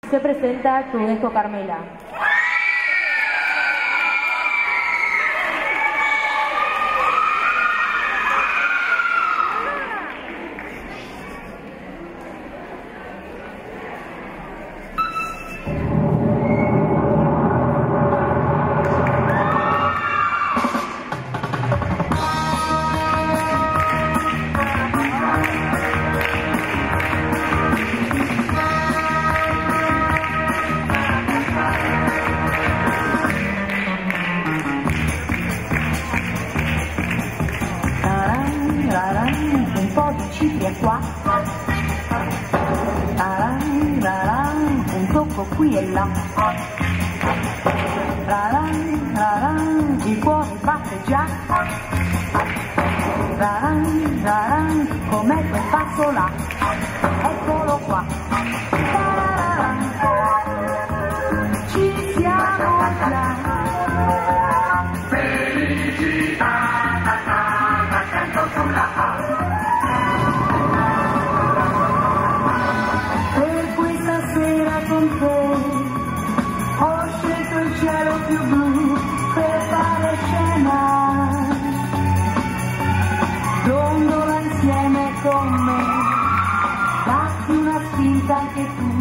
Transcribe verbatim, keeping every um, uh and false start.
Se presenta tu hijo Carmela. Un po' di cipria qua, raran, raran, un tocco qui e là, raran, raran, il cuore batte già, raran, raran, com'è quel passo là, eccolo qua, raran, ci siamo già. Felicità, accento sulla A. Ho scelto il cielo più blu per fare scena, dondola insieme con me, datti una spinta anche tu.